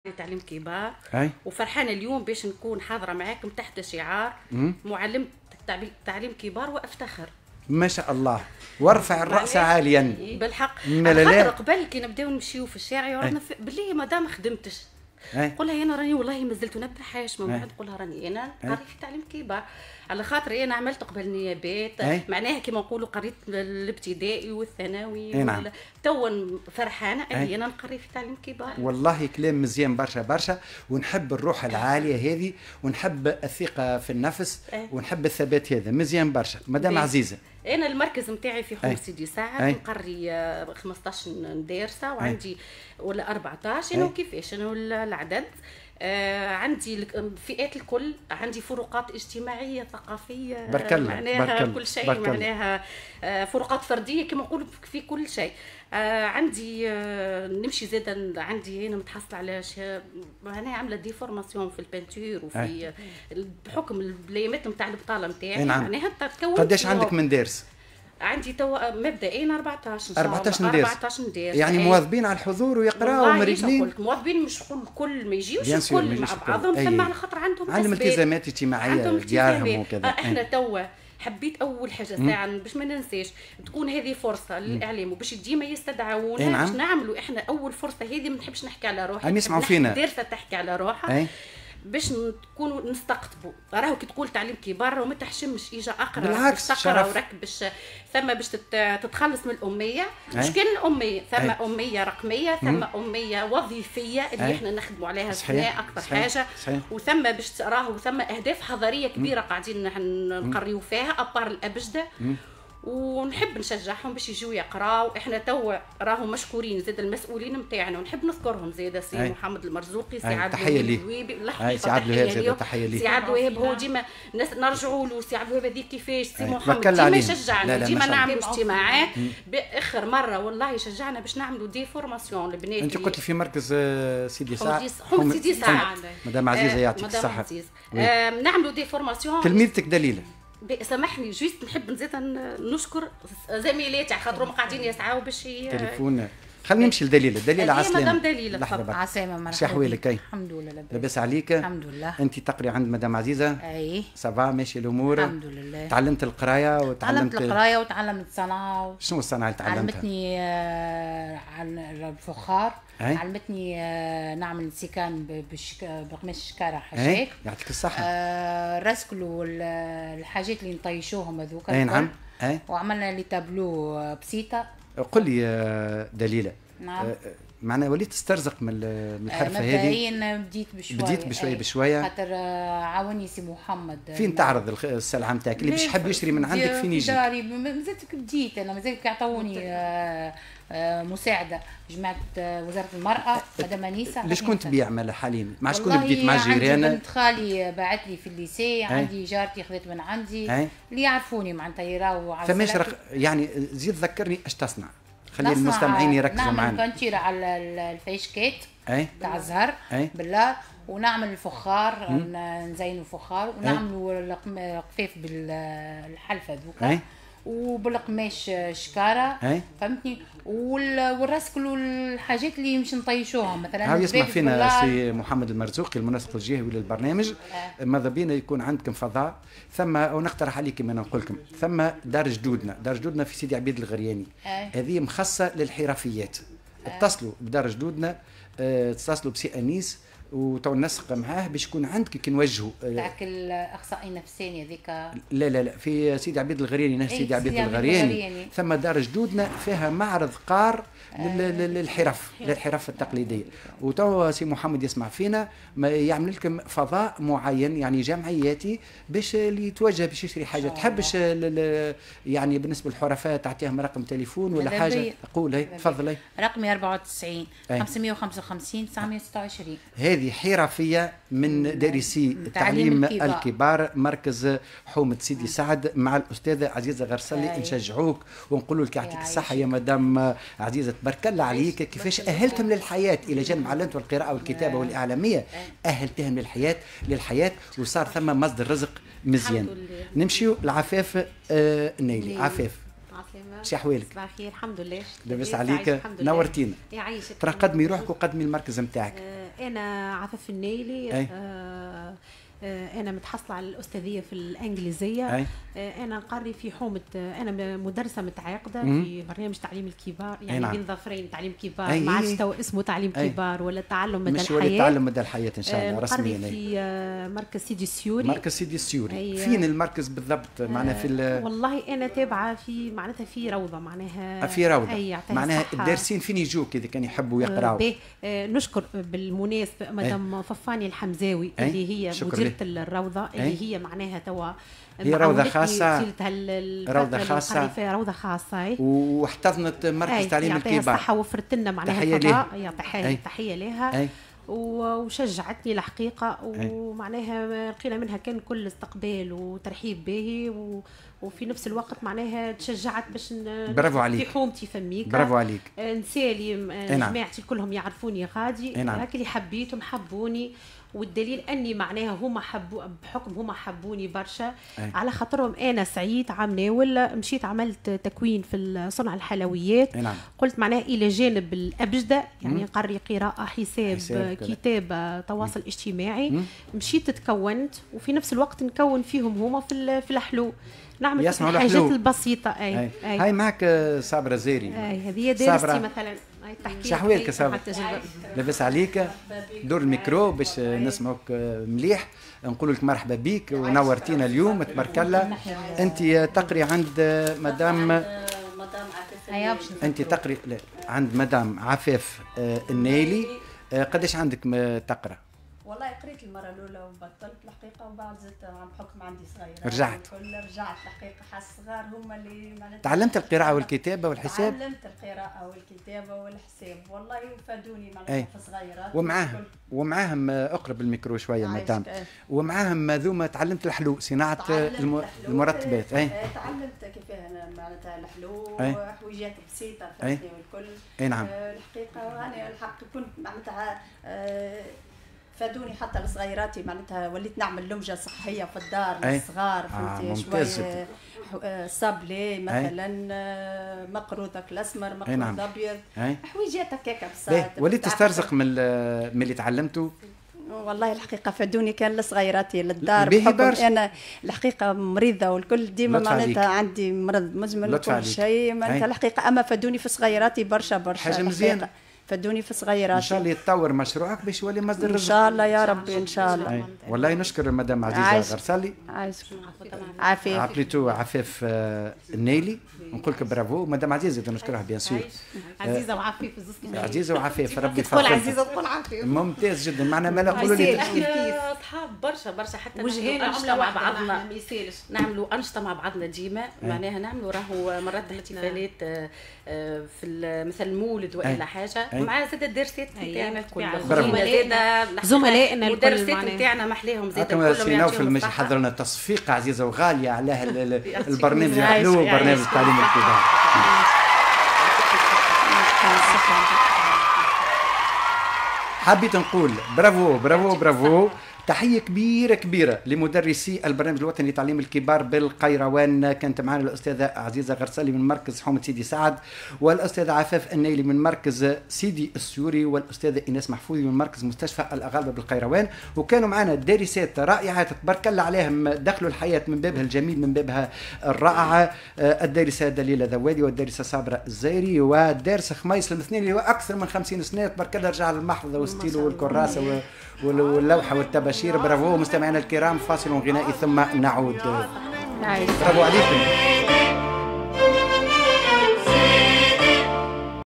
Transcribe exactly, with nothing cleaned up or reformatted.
تعليم كبار. أي. وفرحانه اليوم باش نكون حاضره معاكم تحت شعار معلم تعليم كبار وافتخر. ما شاء الله، وارفع الراس عاليا. بالحق خاطر قبل كي نبداو نمشيو في الشارع يورنا باللي مادام ما خدمتش نقولها انا راني والله ما زلت نبدا حاجه من بعد نقولها راني انا قاري في تعليم كبار على خاطر انا عملت قبل نيابات معناها كيما نقولوا قريت الابتدائي والثانوي نعم. توا فرحانه اني انا نقري في تعليم كبار. والله كلام مزيان برشا برشا، ونحب الروح العاليه هذه، ونحب الثقه في النفس، ونحب الثبات هذا مزيان برشا. مدام عزيزه، انا المركز نتاعي في حوم سيدي سعد، نقري خمسطاش دارسه وعندي ولا أربعطاش انا وكيفاش انا العدد. آه عندي الفئات الكل، عندي فروقات اجتماعيه ثقافيه بركلة. معناها بركلة. كل شيء بركلة. معناها آه فروقات فرديه كما نقولوا في كل شيء. آه عندي آه نمشي زاده عندي هنا متحصله على معناها عامله دي فورماسيون في البنتور وفي بحكم البلايمات نتاع البطاله نتاعي معناها تكون. قداش عندك من دارس؟ عندي توا مبدئيا أربعطاش ان شاء الله. أربعطاش دارس. أربعطاش دارس يعني مواظبين على الحضور ويقراوا ومرجلين. مواظبين مش كل ما يجيوش الكل مع بعضهم، ثم على خاطر عندهم عندهم التزامات اجتماعيه ديارهم وكذا. احنا توا حبيت اول حاجه ساعه باش ما ننساش تكون هذه فرصه للاعلام وباش ديما يستدعونا باش نعملوا احنا اول فرصه هذه. ما نحبش نحكي على روحي، نسمعوا فينا دارسه تحكي على روحها باش نكونوا نستقطبوا. راهو كي تقول تعليم كبار وما تحشمش اجا اقرا بالعكس تقرا وركب باش ثم باش تتخلص من الاميه. مش كان الاميه ثم أي. اميه رقميه، ثم مم. اميه وظيفيه اللي احنا نخدموا عليها صحيح. اكثر صحيح. حاجه صحيح. وثم باش راهو ثم اهداف حضاريه كبيره مم. قاعدين نقريو فيها ابار الابجده مم. ونحب نشجعهم باش يجوا يقراو. احنا توا راهم مشكورين زاد المسؤولين نتاعنا ونحب نذكرهم زاد سي أي. محمد المرزوقي، سي عبد الوهاب، سي عبد الوهاب تحيه ليه. سي عبد الوهاب هو ديما نرجعوا له. سي عبد الوهاب هذيك كيفاش سي محمد ديما يشجعنا، ديما نعملوا اجتماعات. باخر مره والله يشجعنا باش نعملوا دي فورماسيون للبنات. انت قلتي في مركز سيدي سعد، حوم سيدي سعد. مدام عزيزه يعطيك الصحه. نعملوا دي فورماسيون. تلميذتك دليله سامحني جوست نحب نزيد نشكر زميلاتي على خاطرهم قاعدين يسعاو باش تليفون. خلينا نمشي لدليله. دليله عسلامه. مدام دليله تفضل. عسلامه مرحبا. شو احوالك؟ الحمد لله لاباس عليك؟ الحمد لله. انت تقري عند مدام عزيزه؟ اي صافا ماشي الامور؟ الحمد لله. تعلمت القرايه وتعلمت تعلمت القرايه وتعلمت الصنعه. شنو الصنعه اللي تعلمتها؟ علمتني آه على الفخار. أي؟ علمتني آه نعمل سيكان بقماش الشكاره حاجات. يعطيك الصحه. آه الرسكل والحاجات اللي نطيشوهم هذوك. اي نعم. اي وعملنا لي تابلو بسيطه. قل لي دليله. نعم. معناها وليت تسترزق من الحرفه هذه؟ مبدئيا بديت بشويه. بديت بشويه بشويه خاطر عاوني سي محمد. فين تعرض السلعه نتاعك اللي باش يحب يشتري من عندك فين يجي؟ داري مازلت بديت انا، مازال يعطوني مساعده جماعه وزاره المراه مدام انيسه. ليش كنت تبيع مال حاليا؟ مع شكون بديت؟ مع جيران؟ عندي بنت خالي باعت لي في الليسي، عندي جارتي خذت من عندي أي. اللي يعرفوني معناتها يراو. فماش رق... يعني زيد ذكرني اش تصنع، خلي المستمعين يركزوا معنا. نعمل كونتيرة على الفيشكات تاع الزهر بالله، ونعمل الفخار نزينوا الفخار ونعملوا القفاف بالحلفه ذوك وبالقماش شكاره فهمتني، والرسكل والحاجات اللي مش نطيشوها مثلا. هاو يسمع فينا سي محمد المرزوقي المنسق الجهوي للبرنامج. أه. ماذا بينا يكون عندكم فضاء ثم، ونقترح عليكم كما نقول لكم، ثم دار جدودنا، دار جدودنا في سيدي عبيد الغرياني. أه. هذه مخصصه للحرفيات. أه. اتصلوا بدار جدودنا، اه اتصلوا بسي انيس وتو نسق معاه باش يكون عندك كي نوجهوا تاعك الاخصائي النفساني هذيك. لا لا لا في سيدي عبيد الغرياني، نفس سيدي عبيد الغرياني ثم دار جدودنا فيها معرض قار للحرف للحرف التقليديه. وتو سي محمد يسمع فينا يعمل لكم فضاء معين يعني جمعياتي باش اللي يتوجه باش يشتري حاجه تحبش يعني بالنسبه للحرفاء تعطيهم رقم تليفون ولا حاجه. قول هي تفضلي. رقمي أربعة وتسعين خمسمائة وخمسة وخمسين تسعمائة وستة وعشرين. هذه حرفيه من دارسي تعليم الكبار. الكبار مركز حومه سيدي سعد مع الاستاذه عزيزه غرسلي. نشجعوك ونقولوا لك يعطيك الصحه يا مدام عزيزه، تبارك الله عليك كيفاش اهلتهم للحياه الى جانب علمت القراءه والكتابه والاعلاميه، اهلتهم للحياه للحياه وصار ثم مصدر رزق مزيان. نمشيو لعفاف آه نيلي. عفاف شي احوالك؟ صباح الخير. الحمد لله. لاباس عليك؟ نورتينا. يعيشك. ترى قدمي روحك وقدمي المركز نتاعك. آه انا عفاف النيلي. آه أنا متحصلة على الأستاذية في الإنجليزية. أي. أنا نقري في حومة، أنا مدرسة متعاقدة في برنامج تعليم الكبار، يعني نعم. بين ظفرين تعليم كبار، ما عادش تو اسمه تعليم أي. كبار ولا تعلم مدى الحياة، مش تعلم مدى الحياة إن شاء الله رسميا. نقري في مركز سيدي السيوري. مركز سيدي السيوري فين المركز بالضبط؟ معناها في والله أنا تابعة في معناتها في روضة، معناها في روضة معناها الدارسين فين يجوك إذا كان يحبوا يقراوا. نشكر بالمناسبة مدام ففاني الحمزاوي أي. اللي هي مديرة الروضة اللي أي. هي معناها توا هي روضة خاصة، روضة خاصة روضة خاصة واحتضنت مركز تعليم الكبار. الصحة وفرت لنا معناها فضاء، تحية تحية لها أي. وشجعتني الحقيقة، ومعناها لقينا منها كان كل استقبال وترحيب به، وفي نفس الوقت معناها تشجعت باش برافو عليك في حومتي فميك. برافو عليك. نسالي جماعتي كلهم يعرفوني غادي، هاك اللي حبيتهم حبوني، والدليل اني معناها هما حبوا بحكم هما حبوني برشا أي. على خاطرهم انا سعيد عام ناول مشيت عملت تكوين في صنع الحلويات. نعم. قلت معناها الى جانب الابجده يعني نقري قراءه حساب, حساب كتابه تواصل م. اجتماعي. م. مشيت تكونت وفي نفس الوقت نكون فيهم هما في في الحلو، نعمل الحاجات البسيطه. اي, أي. أي. هاي معك صابره زيري. اي هذه درستي مثلا. شحوالك صابره؟ لاباس عليك؟ دور الميكرو باش نسمعوك مليح، نقول لك مرحبا بك ونورتينا اليوم تبارك الله. انت تقري عند مدام عفاف، انت تقري لا عند مدام عفاف النيلي. قداش عندك تقرا؟ والله قريت المره الاولى وبطلت الحقيقه، وبعد زدت عن بحكم عندي صغيره رجعت رجعت الحقيقه. حس الصغار هما اللي معناتها تعلمت القراءه والكتابه والحساب. تعلمت القراءه والكتابه والحساب والله وفادوني معناتها في صغيرات. ومعاهم ومعاهم اقرب الميكرو شويه مدام، ومعاهم ذوما تعلمت الحلو صناعه الم... المرتبات. اي تعلمت كيفاه معناتها الحلو وحويجات بسيطه فهمتني والكل. اي نعم. الحقيقه انا الحق كنت معناتها فادوني حتى لصغيراتي معناتها وليت نعمل لمجه صحيه في الدار للصغار فهمتي. آه شويه صابلي مثلا آه مقروضك الاسمر مقروض نعم. ابيض حويجات هكاك بساط. وليت تسترزق من من اللي تعلمته؟ والله الحقيقه فادوني كان لصغيراتي للدار بحكم انا الحقيقه مريضه والكل ديما معناتها عندي مرض مزمن وكل شيء معناتها الحقيقه، اما فادوني في صغيراتي برشا برشا حاجه مزيانه. فادوني في صغيراتي. ان شاء الله يتطور مشروعك باش يولي مصدر رزق ان شاء الله يا ربي ان شاء الله. أي. والله نشكر مدام عزيزه غرسالي عفاف عفليتو عفاف النيلي، نقول لك برافو مدام عزيزه نشكرها بيان سور. عزيزه وعفاف الزوز عزيزه وعفاف ربي يفضل. تقول عزيزه تقول عفاف ممتاز جدا. معنا ما نقولوا لي اصحاب برشا برشا حتى وجهنا عمله مع بعضنا ما يسالش نعملوا انشطه مع بعضنا ديما معناها نعملوا راهو مرات الاحتفالات في مثلا المولد ولا حاجه مع زاد الدرسات نتاعنا زملائنا زملائنا الدرسات نتاعنا محليهم زاد كلهم يعطيهم نوفل مش حضر لنا تصفيقه عزيزه وغاليه على البرنامج الحلو وبرنامج التعليم الكبار. حبيت نقول برافو برافو برافو. تحية كبيرة كبيرة لمدرسي البرنامج الوطني لتعليم الكبار بالقيروان. كانت معنا الأستاذة عزيزة غرسالي من مركز حومة سيدي سعد، والأستاذة عفاف النيلي من مركز سيدي السيوري، والأستاذة إيناس محفوظي من مركز مستشفى الأغالبة بالقيروان. وكانوا معنا دارسات رائعات تبارك الله عليهم، دخلوا الحياة من بابها الجميل من بابها الرائعة. الدارسة دليلة ذوادي والدارسة صابرة الزايري والدارس خميس المثنين اللي هو أكثر من خمسين سنة تبارك الله رجع للمحفظة والستيلو والكراسة واللوحة والتباشير. برافو مستمعينا الكرام، فاصل غنائي ثم نعود. برافو عليكم.